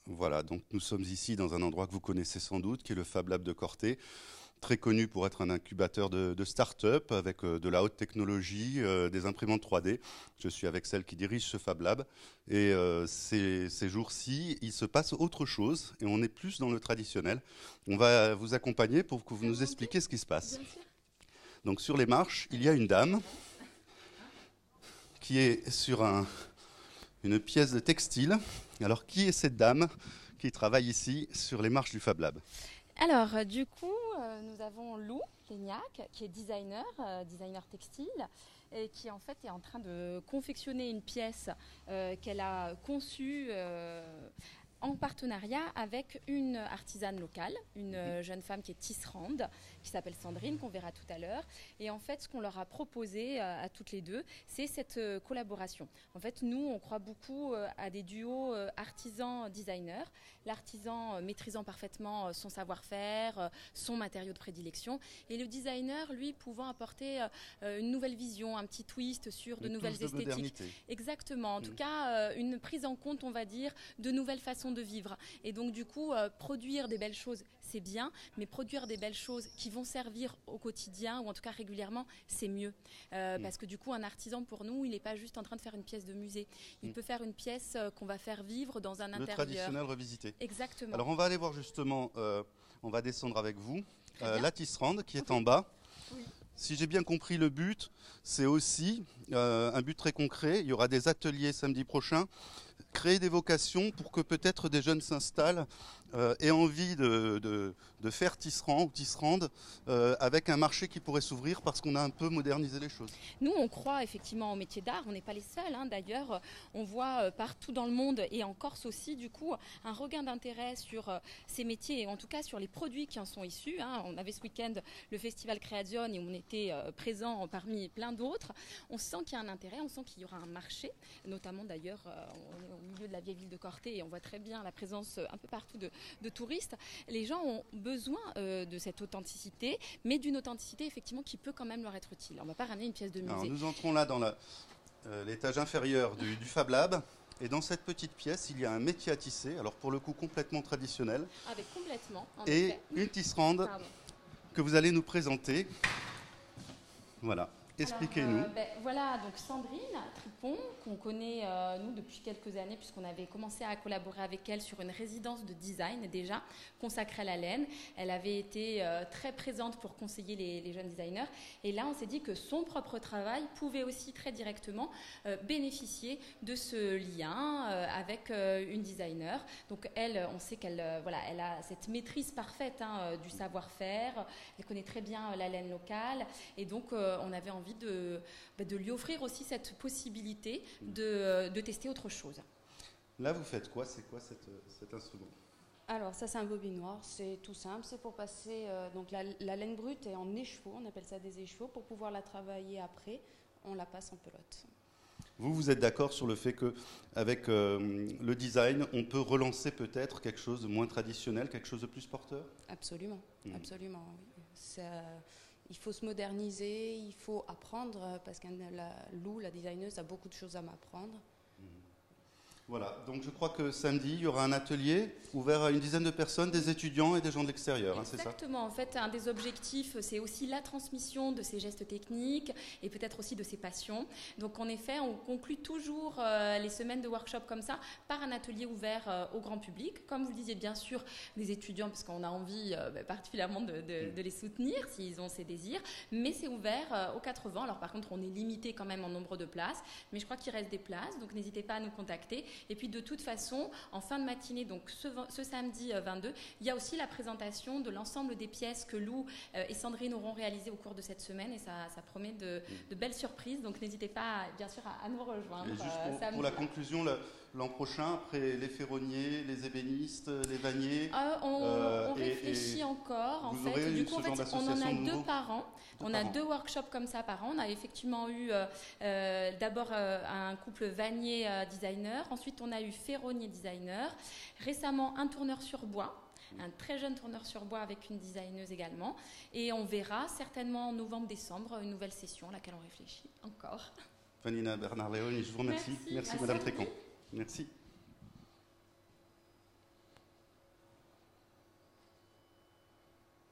Voilà, donc nous sommes ici dans un endroit que vous connaissez sans doute, qui est le Fab Lab de Corté, très connu pour être un incubateur de start-up avec de la haute technologie, des imprimantes 3D. Je suis avec celle qui dirige ce Fab Lab. Et ces jours-ci, il se passe autre chose et on est plus dans le traditionnel. On va vous accompagner pour que vous nous expliquiez ce qui se passe. Donc sur les marches, il y a une dame qui est sur une pièce de textile. Alors, qui est cette dame qui travaille ici sur les marches du Fab Lab? Alors, du coup, nous avons Lou Léniac, qui est designer, designer textile, et qui en fait est en train de confectionner une pièce qu'elle a conçue en partenariat avec une artisane locale, une jeune femme qui est tisserande, qui s'appelle Sandrine, qu'on verra tout à l'heure. Et en fait, ce qu'on leur a proposé à toutes les deux, c'est cette collaboration. En fait, nous, on croit beaucoup à des duos artisans-designers. L'artisan maîtrisant parfaitement son savoir-faire, son matériau de prédilection. Et le designer, lui, pouvant apporter une nouvelle vision, un petit twist sur de nouvelles esthétiques. Exactement. En tout cas, une prise en compte, on va dire, de nouvelles façons de vivre. Et donc, du coup, produire des belles choses, c'est bien, mais produire des belles choses qui vont servir au quotidien, ou en tout cas régulièrement, c'est mieux. Parce que du coup, un artisan, pour nous, il n'est pas juste en train de faire une pièce de musée. Il peut faire une pièce qu'on va faire vivre dans un intérieur. Le traditionnel revisité. Exactement. Alors, on va aller voir justement, on va descendre avec vous, la tisserande qui est en bas. Oui. Si j'ai bien compris le but, c'est aussi un but très concret. Il y aura des ateliers samedi prochain. Créer des vocations pour que peut-être des jeunes s'installent, aient envie de faire tisserand ou tisserande avec un marché qui pourrait s'ouvrir parce qu'on a un peu modernisé les choses. Nous, on croit effectivement au métier d'art. On n'est pas les seuls. D'ailleurs, on voit partout dans le monde et en Corse aussi, du coup, un regain d'intérêt sur ces métiers et en tout cas sur les produits qui en sont issus. On avait ce week-end le Festival Creation et on était présents parmi plein d'autres. On sent qu'il y a un intérêt, on sent qu'il y aura un marché, notamment d'ailleurs, on est au milieu de la vieille ville de Corté et on voit très bien la présence un peu partout de touristes. Les gens ont besoin de cette authenticité, mais d'une authenticité effectivement qui peut quand même leur être utile. On ne va pas ramener une pièce de musée. Alors, nous entrons là dans l'étage inférieur du Fab Lab. Et dans cette petite pièce, il y a un métier à tisser, alors pour le coup complètement traditionnel. Avec complètement. Et effet. Une tisserande que vous allez nous présenter. Voilà. Expliquez-nous. Voilà, donc Sandrine Tripon, qu'on connaît nous depuis quelques années, puisqu'on avait commencé à collaborer avec elle sur une résidence de design déjà consacrée à la laine. Elle avait été très présente pour conseiller les jeunes designers. Et là, on s'est dit que son propre travail pouvait aussi très directement bénéficier de ce lien avec une designer. Donc elle, on sait qu'elle elle a cette maîtrise parfaite du savoir-faire. Elle connaît très bien la laine locale. Et donc, on avait envie de lui offrir aussi cette possibilité de tester autre chose. Là, vous faites quoi? C'est quoi cet instrument? Alors ça, c'est un bobinoir, c'est tout simple, c'est pour passer donc la laine brute est en écheveau, on appelle ça des écheveaux, pour pouvoir la travailler après, on la passe en pelote. Vous êtes d'accord sur le fait qu'avec le design, on peut relancer peut-être quelque chose de moins traditionnel, quelque chose de plus porteur? Absolument, absolument. Oui. Il faut se moderniser, il faut apprendre, parce que Lou, la designeuse, a beaucoup de choses à m'apprendre. Voilà, donc je crois que samedi, il y aura un atelier ouvert à une dizaine de personnes, des étudiants et des gens de l'extérieur, c'est ça? Exactement, en fait, un des objectifs, c'est aussi la transmission de ces gestes techniques et peut-être aussi de ces passions. Donc en effet, on conclut toujours les semaines de workshop comme ça par un atelier ouvert au grand public. Comme vous le disiez, bien sûr, des étudiants, parce qu'on a envie particulièrement de les soutenir s'ils ont ces désirs, mais c'est ouvert aux 80. Alors par contre, on est limité quand même en nombre de places, mais je crois qu'il reste des places, donc n'hésitez pas à nous contacter. Et puis de toute façon, en fin de matinée, donc ce samedi 22, il y a aussi la présentation de l'ensemble des pièces que Lou et Sandrine auront réalisées au cours de cette semaine et ça promet de belles surprises. Donc n'hésitez pas, bien sûr, à nous rejoindre. Et juste pour la conclusion, l'an prochain, après les ferronniers, les ébénistes, les vanniers... on réfléchit encore. En fait. Du coup, on en a deux par an. On a deux workshops comme ça par an. On a effectivement eu d'abord un couple vannier designer. Ensuite, on a eu ferronnier designer. Récemment, un tourneur sur bois. Un très jeune tourneur sur bois avec une designeuse également. Et on verra certainement en novembre-décembre une nouvelle session à laquelle on réfléchit encore. Vanina Bernard-Léon, je vous remercie. Merci Madame Trécon. Merci.